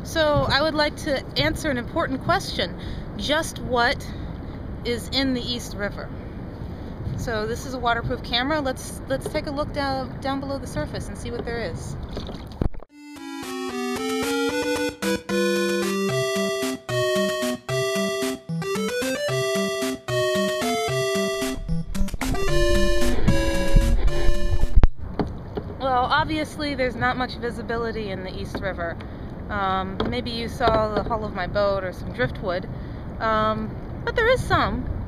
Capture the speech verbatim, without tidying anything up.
So I would like to answer an important question. Just what is in the East River? So this is a waterproof camera. Let's let's take a look down down below the surface and see what there is. Well, obviously there's not much visibility in the East River. Um, maybe you saw the hull of my boat or some driftwood, um, but there is some.